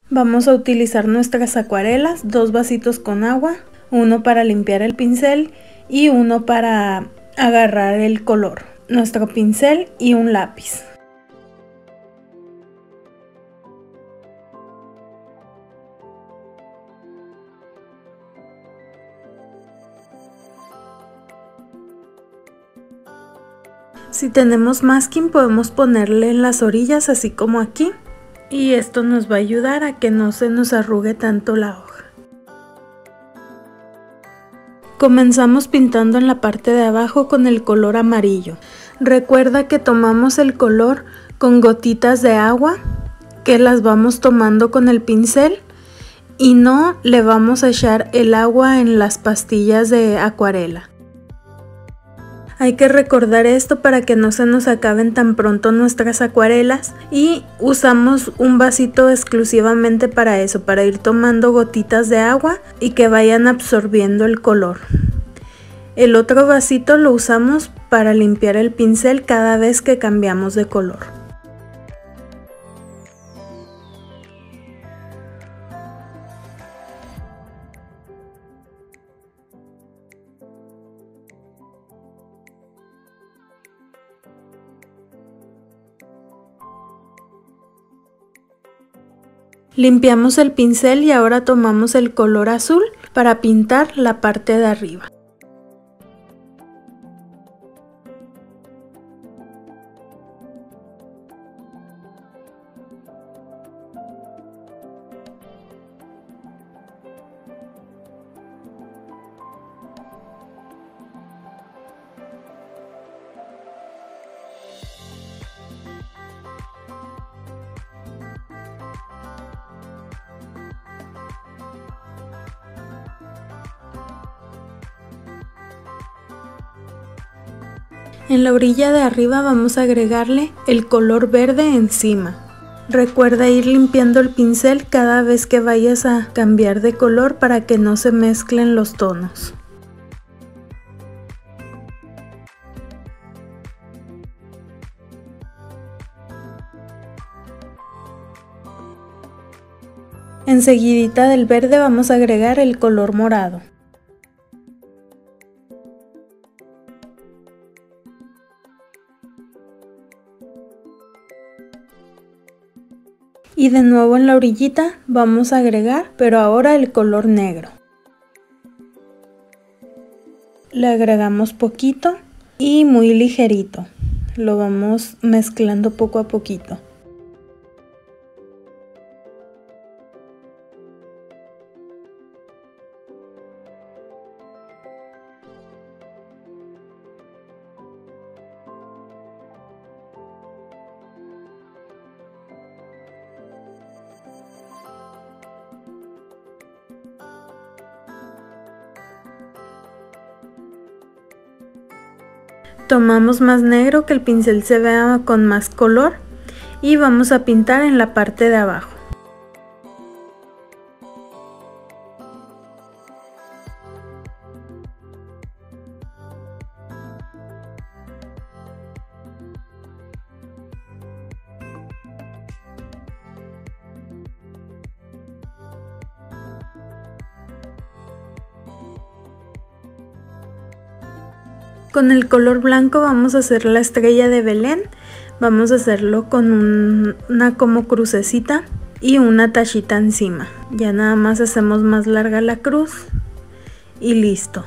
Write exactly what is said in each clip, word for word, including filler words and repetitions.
Vamos a utilizar nuestras acuarelas, dos vasitos con agua, uno para limpiar el pincel y uno para agarrar el color, nuestro pincel y un lápiz. Si tenemos masking podemos ponerle en las orillas así como aquí, y esto nos va a ayudar a que no se nos arrugue tanto la hoja. Comenzamos pintando en la parte de abajo con el color amarillo. Recuerda que tomamos el color con gotitas de agua que las vamos tomando con el pincel y no le vamos a echar el agua en las pastillas de acuarela. Hay que recordar esto para que no se nos acaben tan pronto nuestras acuarelas, y usamos un vasito exclusivamente para eso, para ir tomando gotitas de agua y que vayan absorbiendo el color. El otro vasito lo usamos para limpiar el pincel cada vez que cambiamos de color. Limpiamos el pincel y ahora tomamos el color azul para pintar la parte de arriba. En la orilla de arriba vamos a agregarle el color verde encima. Recuerda ir limpiando el pincel cada vez que vayas a cambiar de color para que no se mezclen los tonos. Enseguidita del verde vamos a agregar el color morado. Y de nuevo en la orillita vamos a agregar, pero ahora el color negro. Le agregamos poquito y muy ligerito. Lo vamos mezclando poco a poquito. Tomamos más negro, que el pincel se vea con más color, y vamos a pintar en la parte de abajo. Con el color blanco vamos a hacer la estrella de Belén. Vamos a hacerlo con un, una como crucecita y una tachita encima. Ya nada más hacemos más larga la cruz y listo.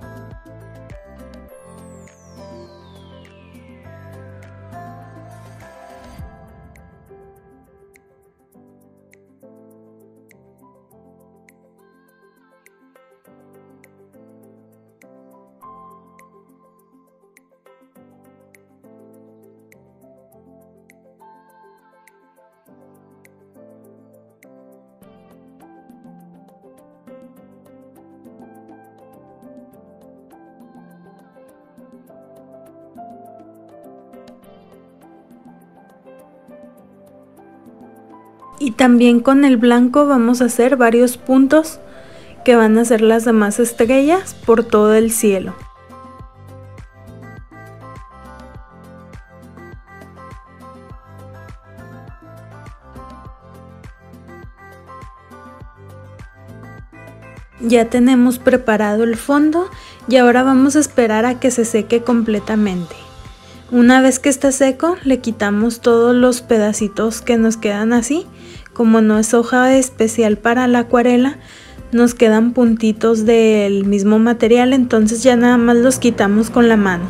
Y también con el blanco vamos a hacer varios puntos que van a ser las demás estrellas por todo el cielo. Ya tenemos preparado el fondo y ahora vamos a esperar a que se seque completamente. Una vez que está seco, le quitamos todos los pedacitos que nos quedan así. Como no es hoja especial para la acuarela, nos quedan puntitos del mismo material, entonces ya nada más los quitamos con la mano.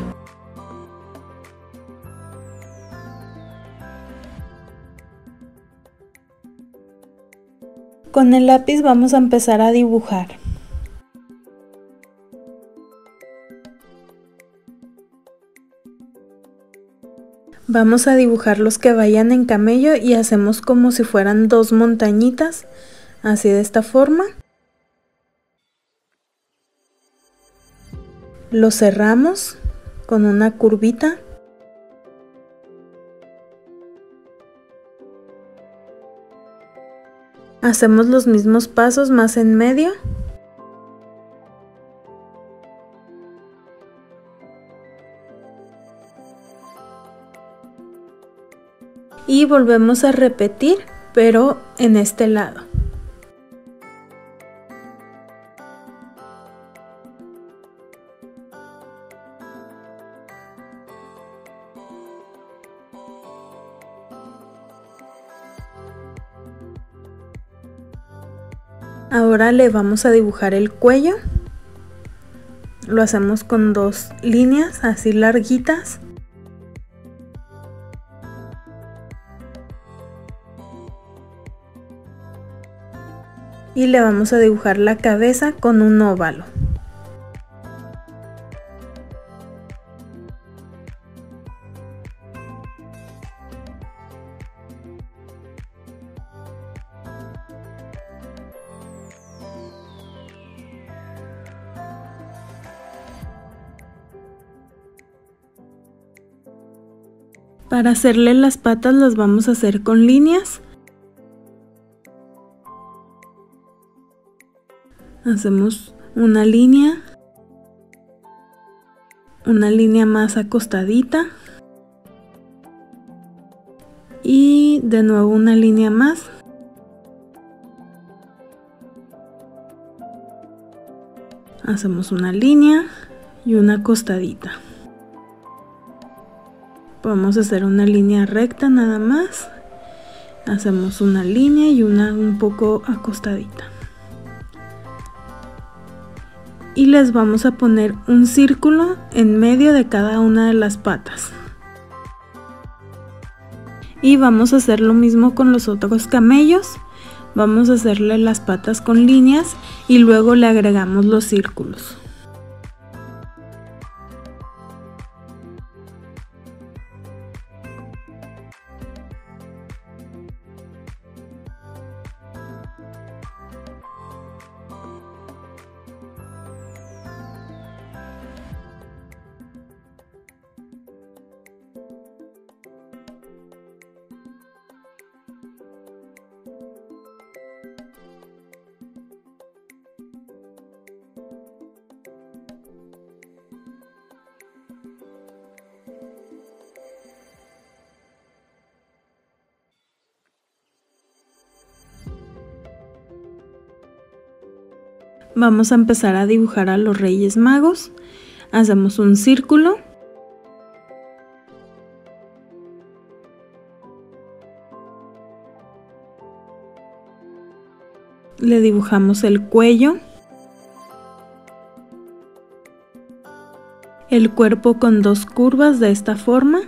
Con el lápiz vamos a empezar a dibujar. Vamos a dibujar los que vayan en camello y hacemos como si fueran dos montañitas, así de esta forma. Lo cerramos con una curvita. Hacemos los mismos pasos más en medio. Y volvemos a repetir, pero en este lado. Ahora le vamos a dibujar el cuello. Lo hacemos con dos líneas así larguitas. Y le vamos a dibujar la cabeza con un óvalo. Para hacerle las patas las vamos a hacer con líneas. Hacemos una línea, una línea más acostadita y de nuevo una línea más. Hacemos una línea y una acostadita. Podemos hacer una línea recta nada más. Hacemos una línea y una un poco acostadita. Y les vamos a poner un círculo en medio de cada una de las patas. Y vamos a hacer lo mismo con los otros camellos. Vamos a hacerle las patas con líneas y luego le agregamos los círculos. Vamos a empezar a dibujar a los Reyes Magos. Hacemos un círculo. Le dibujamos el cuello. El cuerpo con dos curvas de esta forma.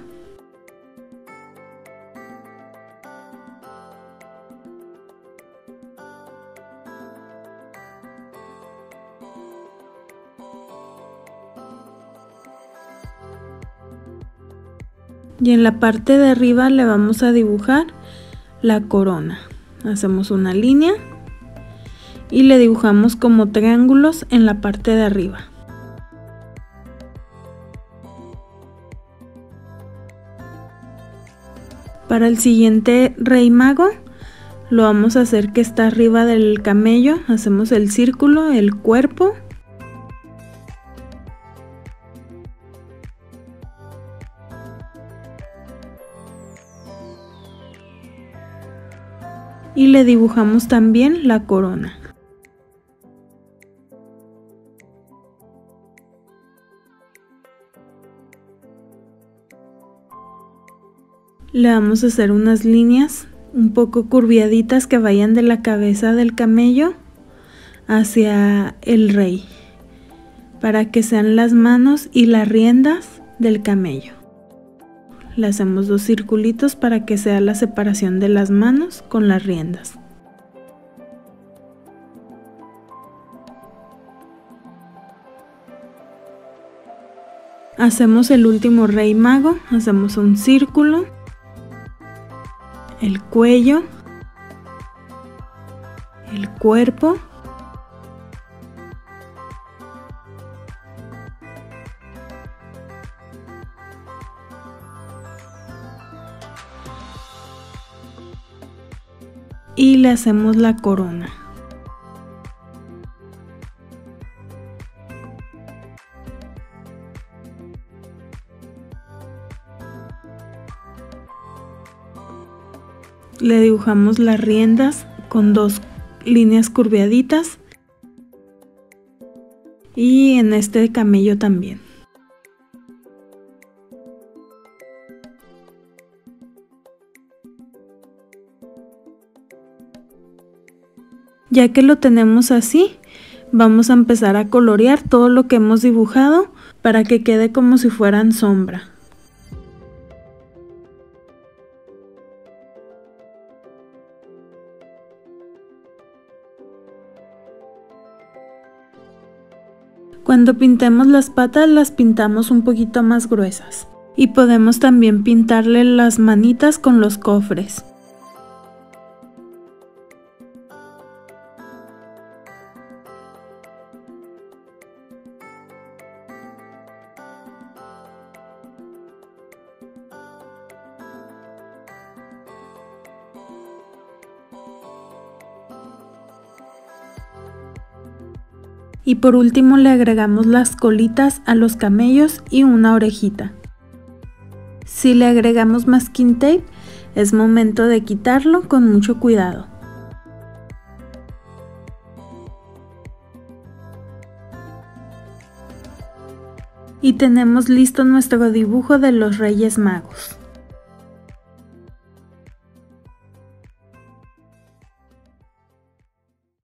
Y en la parte de arriba le vamos a dibujar la corona. Hacemos una línea y le dibujamos como triángulos en la parte de arriba. Para el siguiente Rey Mago lo vamos a hacer que está arriba del camello. Hacemos el círculo, el cuerpo. Y le dibujamos también la corona. Le vamos a hacer unas líneas un poco curviaditas que vayan de la cabeza del camello hacia el rey, para que sean las manos y las riendas del camello. Le hacemos dos circulitos para que sea la separación de las manos con las riendas. Hacemos el último rey mago, hacemos un círculo, el cuello, el cuerpo, y le hacemos la corona. Le dibujamos las riendas con dos líneas curviaditas y en este camello también. Ya que lo tenemos así, vamos a empezar a colorear todo lo que hemos dibujado para que quede como si fueran sombra. Cuando pintemos las patas, las pintamos un poquito más gruesas. Y podemos también pintarle las manitas con los cofres. Y por último le agregamos las colitas a los camellos y una orejita. Si le agregamos masking tape, es momento de quitarlo con mucho cuidado. Y tenemos listo nuestro dibujo de los Reyes Magos.